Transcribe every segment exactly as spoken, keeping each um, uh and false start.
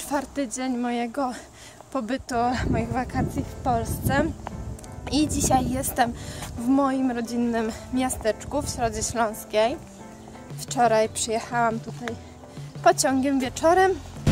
czwarty dzień mojego pobytu, moich wakacji w Polsce i dzisiaj jestem w moim rodzinnym miasteczku w Środzie Śląskiej. Wczoraj przyjechałam tutaj pociągiem wieczorem.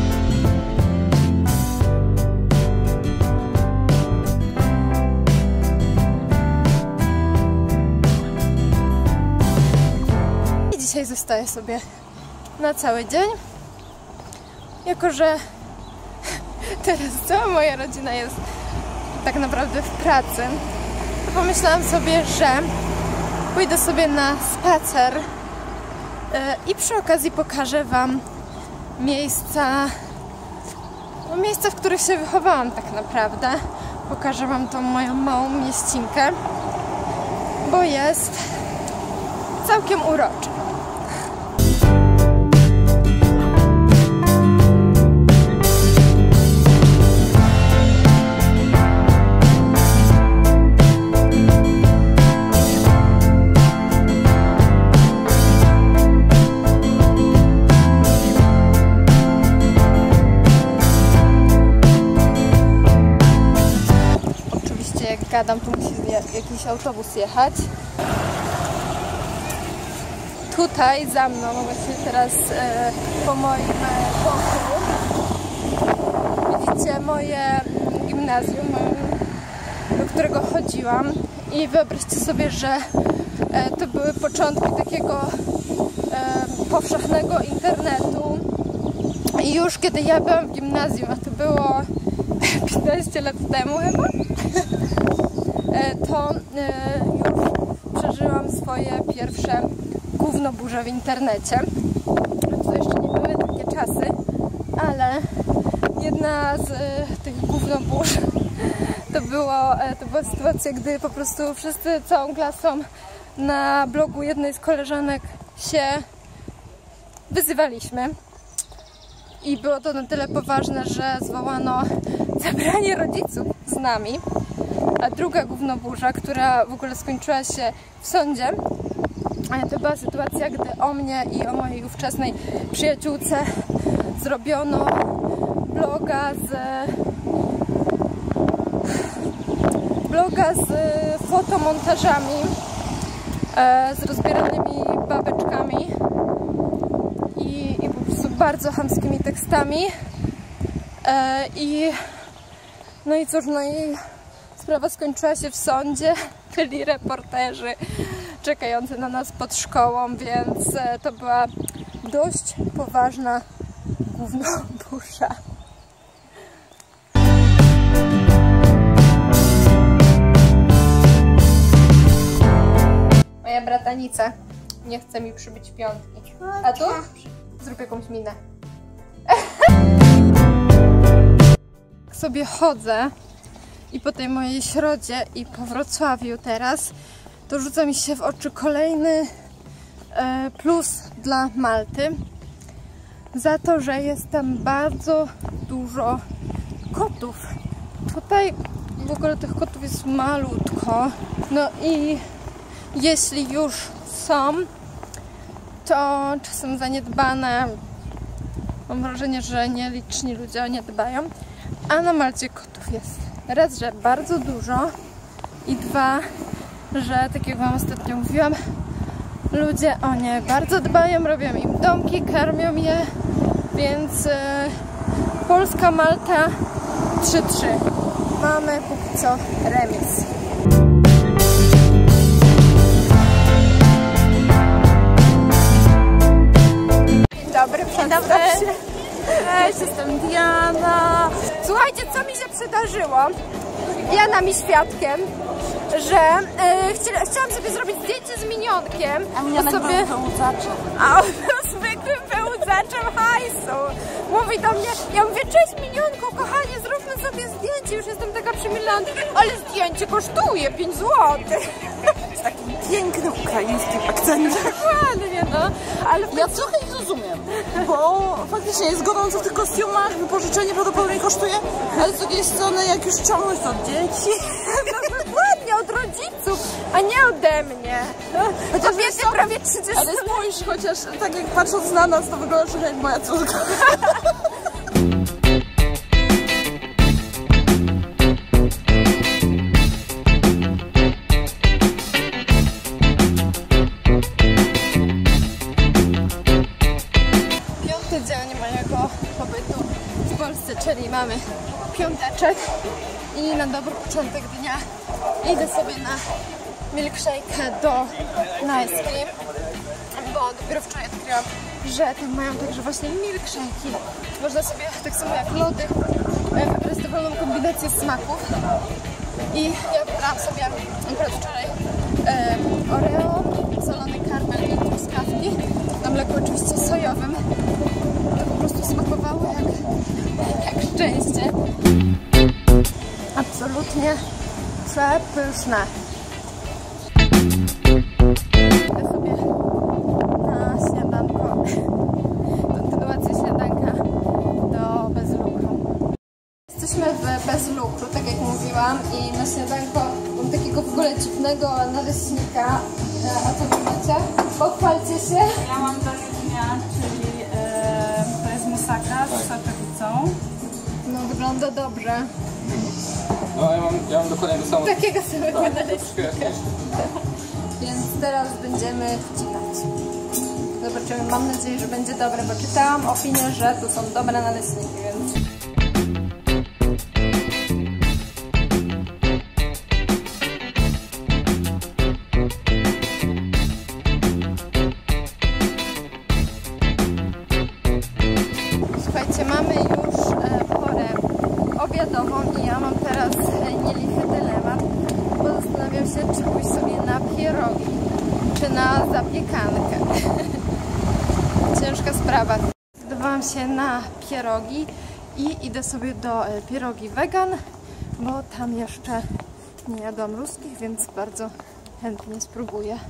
I dzisiaj zostaję sobie na cały dzień. Jako że teraz cała moja rodzina jest tak naprawdę w pracy, to pomyślałam sobie, że pójdę sobie na spacer i przy okazji pokażę Wam miejsca, no miejsca, w których się wychowałam tak naprawdę. Pokażę Wam tą moją małą mieścinkę, bo jest całkiem urocza. Jak gadam, tu musi jakiś autobus jechać. Tutaj za mną, właśnie teraz e, po moim boku, widzicie moje gimnazjum, do którego chodziłam. I wyobraźcie sobie, że e, to były początki takiego e, powszechnego internetu. I już kiedy ja byłam w gimnazjum, a to było piętnaście lat temu chyba, to już przeżyłam swoje pierwsze gównoburze w internecie. To jeszcze nie były takie czasy, ale jedna z tych gównoburz to, było, to była sytuacja, gdy po prostu wszyscy całą klasą na blogu jednej z koleżanek się wyzywaliśmy. I było to na tyle poważne, że zwołano zebranie rodziców z nami. A druga gównoburza, która w ogóle skończyła się w sądzie, to była sytuacja, gdy o mnie i o mojej ówczesnej przyjaciółce zrobiono bloga z bloga z fotomontażami, z rozbieranymi babeczkami i, i po prostu bardzo chamskimi tekstami. I no i cóż, no i sprawa skończyła się w sądzie, byli reporterzy czekający na nas pod szkołą, więc to była dość poważna gównoburza. Moja bratanica nie chce mi przybyć piątki. A tu? Zrób jakąś minę. Sobie chodzę i po tej mojej Środzie i po Wrocławiu teraz, to rzuca mi się w oczy kolejny e, plus dla Malty. Za to, że jest tam bardzo dużo kotów. Tutaj w ogóle tych kotów jest malutko. No i jeśli już są, to czasem zaniedbane. Mam wrażenie, że nieliczni ludzie o nie dbają. A na Malcie kotów jest raz, że bardzo dużo i dwa, że tak jak Wam ostatnio mówiłam, ludzie o nie bardzo dbają, robią im domki, karmią je, więc yy, Polska, Malta trzy trzy. Mamy póki co remis. Dzień dobry, dzień dobry. Cześć, jestem Diana. Słuchajcie, co mi się przydarzyło? Diana mi świadkiem, że e, chcia, chciałam sobie zrobić zdjęcie z minionkiem. A minionek sobie... był wyłudzaczem. A on był zwykłym wyłudzaczem hajsu. Mówi do mnie, ja mówię, cześć minionku, kochanie, zróbmy sobie zdjęcie. Już jestem taka przymilona, ale zdjęcie kosztuje pięć złotych. Z takim pięknym ukraińskim akcentem. Dokładnie, no. Ale ja trochę nie rozumiem, bo faktycznie jest gorąco w tych kostiumach, wypożyczenie prawdopodobnie kosztuje, ale z drugiej strony jak już ciągnąć to od dzieci. No dokładnie, od rodziców, a nie ode mnie. Chociaż kobiety prawie trzydzieści. Ale spójrz, chociaż tak jak patrząc na nas, to wygląda trochę jak moja córka. czyli mamy piąteczek i na dobry początek dnia idę sobie na milkshake do Nice Cream, bo dopiero wczoraj odkryłam, że tam mają także właśnie milkshake'i. Można sobie, tak samo jak lody, wybrać dowolną kombinację smaków. I ja wybrałam sobie akurat wczoraj e, Oreo, solony karmel i truskawki, na mleku oczywiście sojowym. To po prostu smakowało jak, jak szczęście. Absolutnie przepyszne. Idę sobie na śniadanko, kontynuację śniadanka do Bezlukru. Jesteśmy w Bezlukru, tak jak mówiłam, i na śniadanko mam takiego w ogóle dziwnego naleśnika. A co wy macie? Pochwalcie się. Ja mam do jedzenia, czyli e, to jest musaka z soczewicą. No wygląda dobrze. No ja mam, ja mam dokładnie to samo. Takiego samego naleśnika. Troszkę Więc teraz będziemy wcinać. Zobaczymy, mam nadzieję, że będzie dobre, bo czytałam opinię, że to są dobre naleśniki, więc... Słuchajcie, mamy już e, porę obiadową i ja mam teraz e, nielichy dylemat, bo zastanawiam się, czy pójść sobie na pierogi, czy na zapiekankę. Ciężka sprawa. Zdecydowałam się na pierogi i idę sobie do e, pierogi wegan, bo tam jeszcze nie jadłam ruskich, więc bardzo chętnie spróbuję.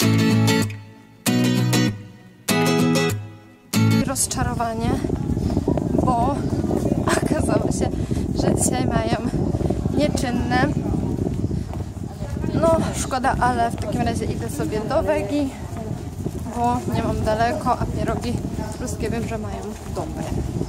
Rozczarowanie, bo okazało się, że dzisiaj mają nieczynne. No szkoda, ale w takim razie idę sobie do wegi, bo nie mam daleko, a pierogi ruskie wiem, że mają dobre.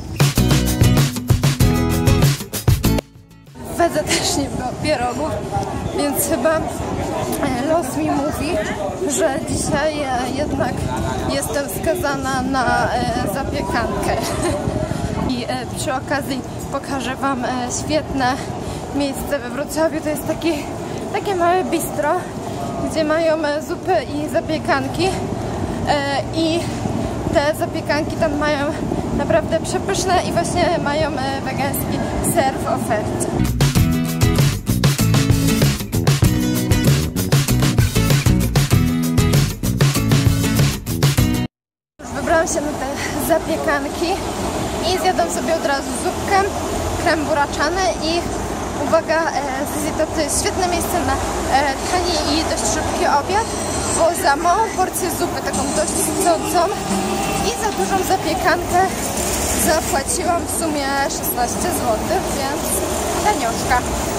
W wedze też nie było pierogów, więc chyba los mi mówi, że dzisiaj jednak jestem skazana na zapiekankę. I przy okazji pokażę Wam świetne miejsce we Wrocławiu. To jest taki, takie małe bistro, gdzie mają zupy i zapiekanki. I te zapiekanki tam mają naprawdę przepyszne i właśnie mają wegański ser w ofercie. Wybrałam się na te zapiekanki i zjadłam sobie od razu zupkę, krem buraczany i uwaga, e, to jest świetne miejsce na e, tani i dość szybki obiad, bo za małą porcję zupy, taką dość chcącą i za dużą zapiekankę zapłaciłam w sumie szesnaście złotych, więc tanioszka.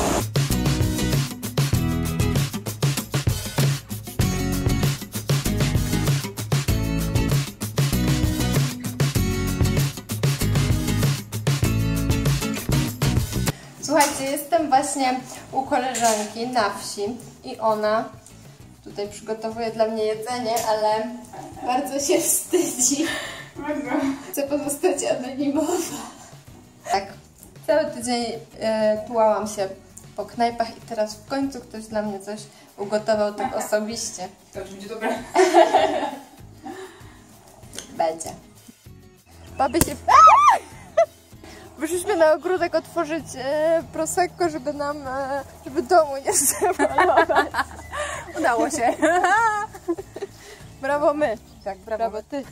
Słuchajcie, jestem właśnie u koleżanki na wsi i ona tutaj przygotowuje dla mnie jedzenie, ale bardzo się wstydzi. Chcę pozostać anonimowa. Tak, cały tydzień e, tułałam się po knajpach i teraz w końcu ktoś dla mnie coś ugotował tak osobiście. To już będzie dobre. Będzie. Baby się... Wyszliśmy na ogródek otworzyć e, prosecco, żeby nam, e, żeby domu nie zrewalować. Udało się. Brawo my. Tak, brawo, Brawo ty.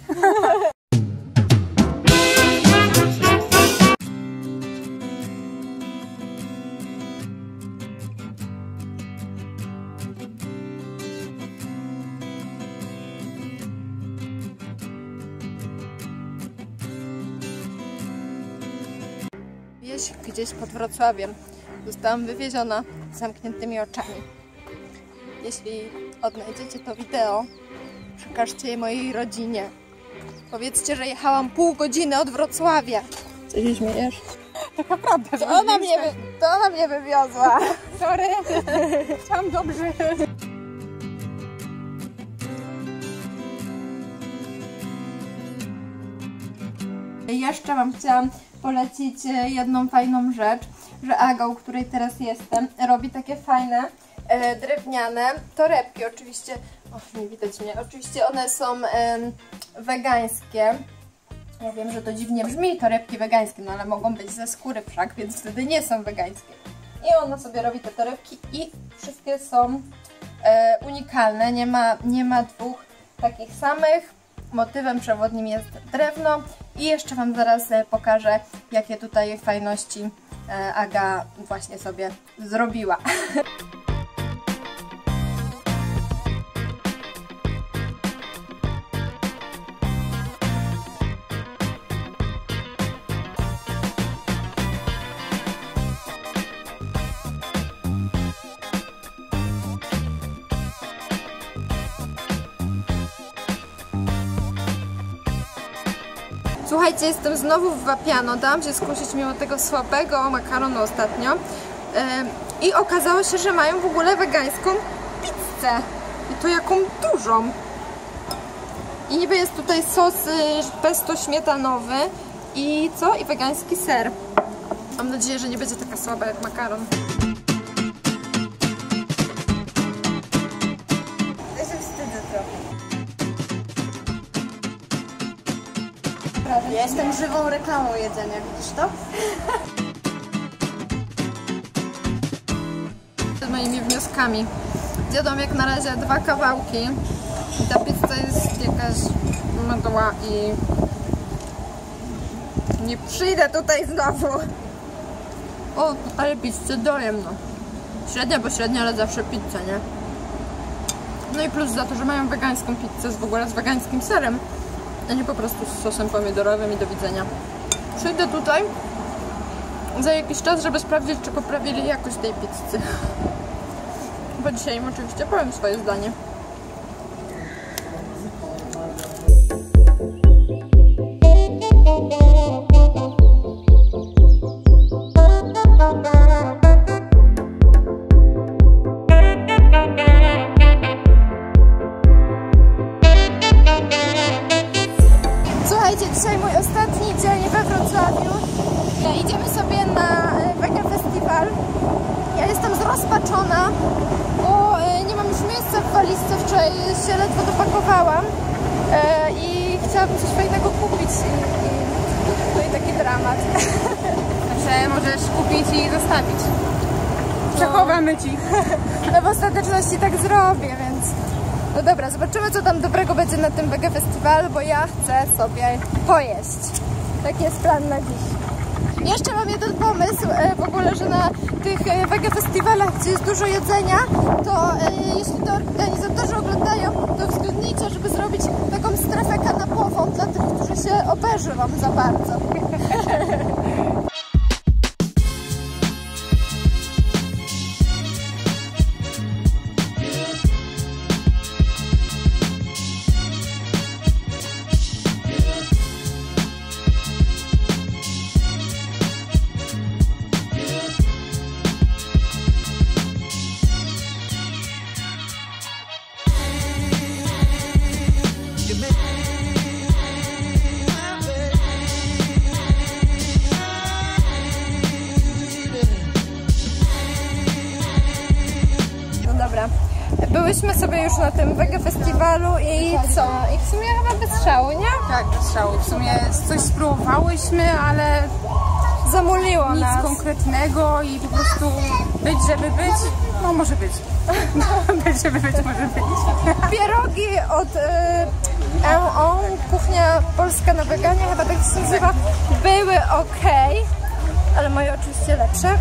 Wieś gdzieś pod Wrocławiem. Zostałam wywieziona z zamkniętymi oczami. Jeśli odnajdziecie to wideo, przekażcie je mojej rodzinie. Powiedzcie, że jechałam pół godziny od Wrocławia. Co się śmiejesz? Taka prawda. To ona mnie, wy... to ona mnie wywiozła. Sorry. Chciałam dobrze. Jeszcze Wam chciałam polecić jedną fajną rzecz, że Aga, u której teraz jestem, robi takie fajne e, drewniane torebki. Oczywiście, o, nie widać mnie, oczywiście one są e, wegańskie. Ja wiem, że to dziwnie brzmi, torebki wegańskie, no ale mogą być ze skóry wszak, więc wtedy nie są wegańskie. I ona sobie robi te torebki i wszystkie są e, unikalne, nie ma, nie ma dwóch takich samych. Motywem przewodnim jest drewno i jeszcze Wam zaraz pokażę, jakie tutaj fajności Aga właśnie sobie zrobiła. Słuchajcie, jestem znowu w Vapiano, dałam się skusić mimo tego słabego makaronu ostatnio yy, i okazało się, że mają w ogóle wegańską pizzę i to jaką dużą. I niby jest tutaj sos pesto śmietanowy i co? I wegański ser. Mam nadzieję, że nie będzie taka słaba jak makaron. Ja się wstydzę trochę. Ja jestem żywą reklamą jedzenia, widzisz to? Z moimi wnioskami. Zjadłam jak na razie dwa kawałki. Ta pizza jest jakaś mdła i nie przyjdę tutaj znowu. O, ale pizzę dojem, no. Średnia, bo średnia, ale zawsze pizza, nie? No i plus za to, że mają wegańską pizzę z w ogóle z wegańskim serem, a nie po prostu z sosem pomidorowym i do widzenia. Przyjdę tutaj za jakiś czas, żeby sprawdzić, czy poprawili jakość tej pizzy. Bo dzisiaj im oczywiście powiem swoje zdanie. Dzisiaj mój ostatni dzień we Wrocławiu. Idziemy sobie na Vega Festival. Ja jestem zrozpaczona, bo nie mam już miejsca w walizce. Wczoraj się ledwo dopakowałam i chciałabym coś fajnego kupić. I to i taki dramat. Znaczy możesz kupić i zostawić. Przechowamy Ci. No w ostateczności tak zrobię, więc... No dobra, zobaczymy, co tam dobrego będzie na tym Vega Festiwalu, bo ja chcę sobie pojeść. Taki jest plan na dziś. Jeszcze mam jeden pomysł w ogóle, że na tych Vega Festiwalach, gdzie jest dużo jedzenia, to jeśli to organizatorzy oglądają, to uwzględnijcie, żeby zrobić taką strefę kanapową dla tych, którzy się obeżą za bardzo. Byłyśmy sobie już na tym Vega Festiwalu i co? I w sumie chyba bez szału, nie? Tak, bez szału. W sumie coś spróbowałyśmy, ale zamuliło nic nas. konkretnego i po prostu być, żeby być, no może być. Być, żeby być, może być. Pierogi od E O, kuchnia polska na weganie, chyba tak się nazywa, były ok, ale moje oczywiście lepsze.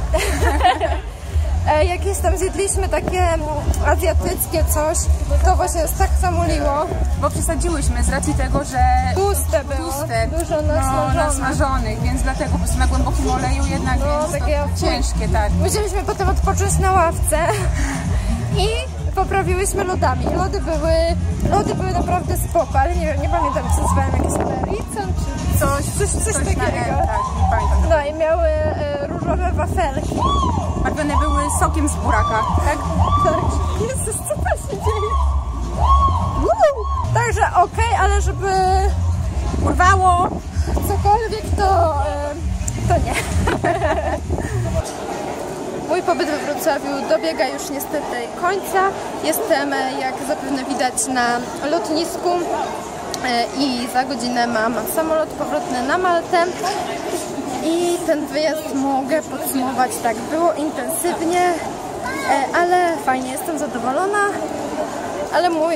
Jak tam zjedliśmy takie azjatyckie coś, to właśnie jest tak zamuliło. Bo przesadziłyśmy z racji tego, że tłuste było, tłuste, dużo no, nasmażonych. nasmażonych, więc dlatego po prostu na głębokim oleju jednak no, jest takie ciężkie, tak. Musieliśmy potem odpocząć na ławce i poprawiłyśmy lodami. Lody były, lody były naprawdę spoko, ale nie, nie pamiętam, co nazywałem, jakieś American czy coś, coś, coś, coś takiego. Na, tak, nie pamiętam. No i miały e, różowe wafelki. One były sokiem z buraka, tak? Tak. Jezus, co tam się dzieje? Woo! Także okej, okay, ale żeby urwało cokolwiek, to e, to nie. Mój pobyt we Wrocławiu dobiega już niestety końca. Jestem, jak zapewne widać, na lotnisku i za godzinę mam samolot powrotny na Maltę. I ten wyjazd mogę podsumować tak. Było intensywnie, ale fajnie, jestem zadowolona, ale mój,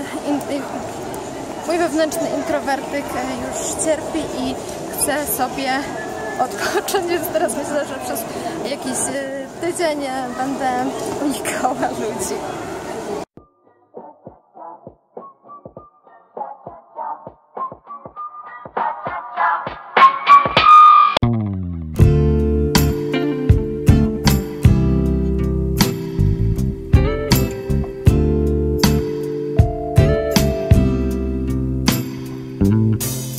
mój wewnętrzny introwertyk już cierpi i chce sobie odpocząć, więc teraz myślę, że przez jakiś tydzień będę unikała ludzi. Thank you.